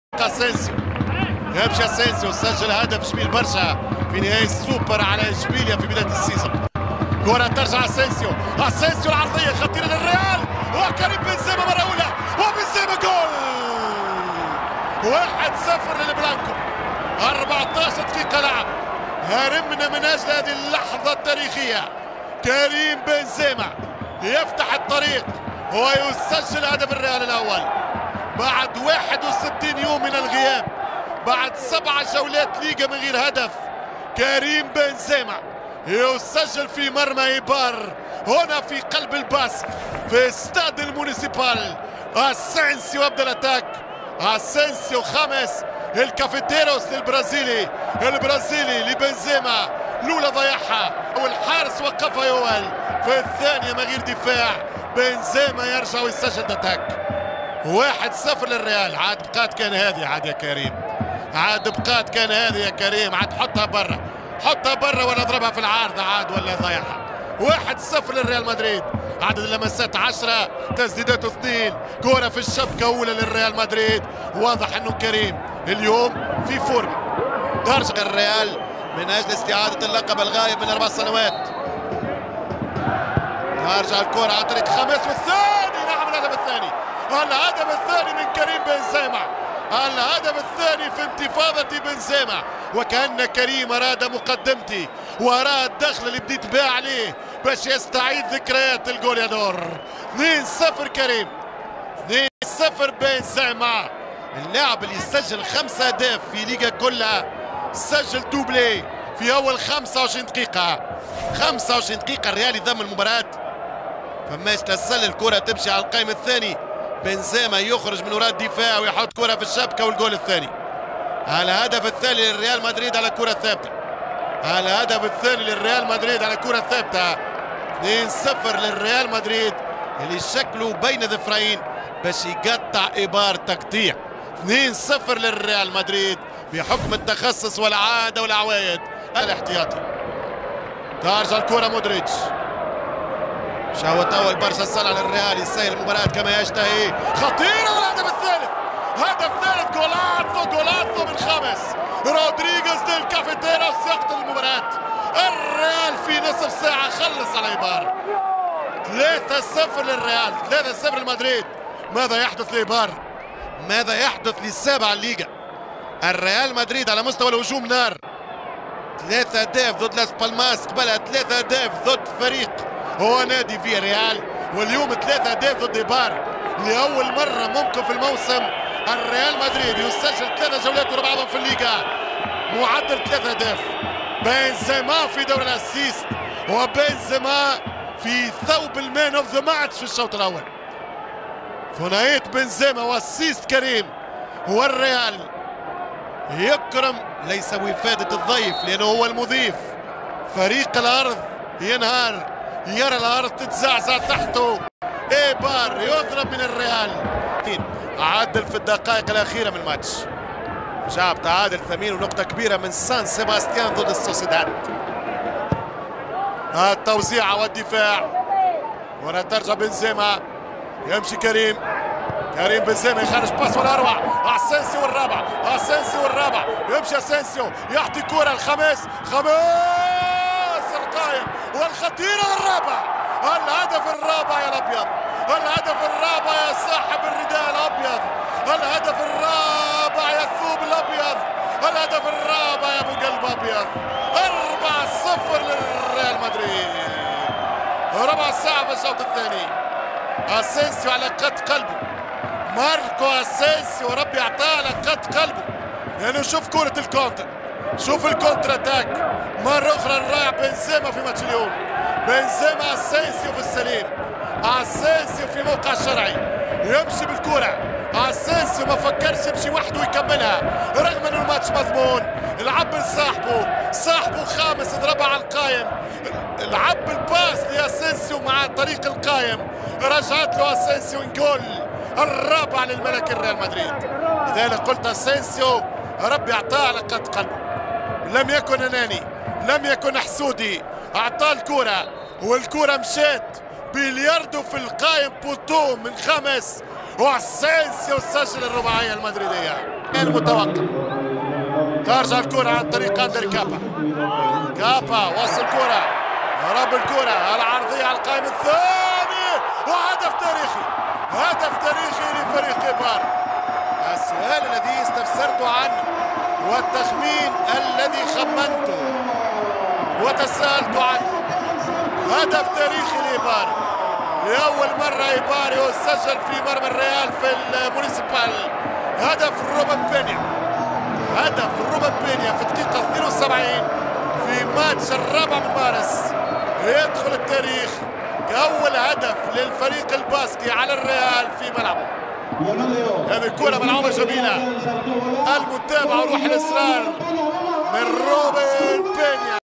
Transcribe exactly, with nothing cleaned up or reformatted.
اسينسيو يمشي اسينسيو سجل هدف جميل برشا في نهاية السوبر على اشبيليا في بداية السيزون. كرة ترجع اسينسيو، اسينسيو العرضية خطيرة للريال وكريم بنزيما مرة أولى وبنزيما جول. واحد صفر للبلانكو، أربعة عشر دقيقة لعب. هرمنا من أجل هذه اللحظة التاريخية. كريم بنزيما يفتح الطريق ويسجل هدف الريال الأول بعد واحد وستين يوم من الغياب، بعد سبع جولات ليغا من غير هدف. كريم بنزيما يسجل في مرمى إيبار هنا في قلب الباسك في استاد المونيسيبال. اسينسيو يبدا الاتاك، اسينسيو خامس الكافيتيروس للبرازيلي، البرازيلي لبنزيما لولا ضيعها والحارس وقفها يوال في الثانية من غير دفاع. بنزيما يرجع ويسجل الاتاك. واحد صفر للريال. عاد بقات كان هذه عاد يا كريم، عاد بقات كان هذه يا كريم، عاد حطها برا، حطها برا ولا اضربها في العارضة عاد ولا ضيعها. واحد صفر للريال مدريد. عدد اللمسات عشرة، تسديداته اثنين، كرة في الشبكة أولى للريال مدريد. واضح أنه كريم اليوم في فورمة. ترجع الريال من أجل استعادة اللقب الغايب من أربع سنوات. ترجع الكرة عن طريق خامس والثاني، نعم الهدف الثاني، الهدف الثاني من كريم بنزيما، الهدف الثاني في انتفاضة بنزيما. وكأن كريم أراد مقدمتي وأراد الدخل اللي بديت بها عليه باش يستعيد ذكريات الجول يا دور. اثنين صفر كريم، اثنين صفر بنزيما، اللاعب اللي سجل خمسة أهداف في ليغا كلها، سجل دوبلي في أول خمسة وعشرين دقيقة. خمسة وعشرين دقيقة الريال يضم المباراة، فماش تسل الكرة تمشي على القائم الثاني. بنزيما يخرج من وراء الدفاع ويحط كرة في الشبكة والجول الثاني. الهدف الثاني للريال مدريد على كرة ثابتة، الهدف الثاني للريال مدريد على كرة ثابتة. اثنين صفر للريال مدريد اللي شكله بين ظفرين باش يقطع إبار تقطيع. اثنين صفر للريال مدريد بحكم التخصص والعادة والعوايد الاحتياطي. ترجع الكرة مودريتش، شهوة أول برشا صنع للريال يسير المباراة كما يشتهي. خطيرة والهدف الثالث، هدف ثالث، جولاتو جولاتو من خامس رودريغيز ديل كافيتيروس يقتل المباراة. الريال في نصف ساعة خلص على إيبار. ثلاثة صفر للريال، ثلاثة صفر لمدريد. ماذا يحدث لإيبار؟ ماذا يحدث للسابع الليغا؟ الريال مدريد على مستوى الهجوم نار. ثلاثة أهداف ضد لاس بالماس، قبلها ثلاثة أهداف ضد فريق هو نادي فيا ريال، واليوم ثلاثة أهداف ضد إيبار. لأول مرة ممكن في الموسم الريال مدريد يسجل ثلاثة جولات ورا بعضهم في الليغا، معدل ثلاثة أهداف. بنزيما في دور الأسيست، وبنزيما في ثوب المان اوف ذا ماتش في الشوط الأول. ثنائية بنزيما واسيست كريم، والريال يكرم ليس وفادة الضيف لأنه هو المضيف. فريق الأرض ينهار، يرى الأرض تتزعزع تحته. إيبار يضرب من الريال. عدل في الدقائق الأخيرة من الماتش، جاب تعادل ثمين ونقطة كبيرة من سان سيباستيان ضد السوسيداد. التوزيع والدفاع، ورا ترجع بنزيما، يمشي كريم، كريم بنزيما يخرج باس ولا اروع. اسينسيو الرابع، اسينسيو الرابع، يمشي اسينسيو يعطي كرة الخميس، خميس القائم والخطيرة الرابع، الهدف الرابع يا الابيض، الهدف الرابع يا صاحب الرداء الابيض، الهدف الرابع يا الثوب الابيض، الهدف الرابع يا ابو قلب ابيض. أربعة صفر للريال مدريد، ربع ساعة في الشوط الثاني. اسينسيو على قد قلبه، ماركو اسينسيو ربي اعطاه على قد قلبه، لانه يعني شوف كرة الكونتر، شوف الكونتر اتاك مرة اخرى الرائع بنزيما في ماتش اليوم. بنزيما اسينسيو في السليم، اسينسيو في موقع شرعي يمشي بالكرة. اسينسيو ما فكرش يمشي وحده ويكملها رغم انه الماتش مضمون. لعب لصاحبه، صاحبه خامس ضربها على القايم، لعب الباس لاسينسيو مع طريق القايم، رجعت له اسينسيو جول الرابع للملك الريال مدريد. لذلك قلت اسينسيو ربي اعطاه على قد قلبه، لم يكن اناني، لم يكن حسودي، اعطاه الكرة والكرة مشات بلياردو في القايم بوتو من خمس، واسينسيو سجل الرباعية المدريدية. المتوقع. ترجع الكرة عن طريق اندري كابا. كابا وصل الكرة، رب الكرة العرضية على القائم الثاني، وهدف تاريخي، هدف تاريخي لفريق إيبار. السؤال الذي استفسرت عنه والتخمين الذي خمنته وتساءلت عنه، هدف تاريخي لإيبار. لأول مرة إيبار يسجل في مرمى الريال في المونيسيبال هدف روبن بينيا، هدف روبن بينيا في الدقيقة اثنين وسبعين في ماتش الرابع من مارس، يدخل التاريخ كأول هدف للفريق الباسكي على الريال في ملعبه. هذه الكرة ملعوبة جميلة، المتابعة وروح الإصرار من روبن بينيا.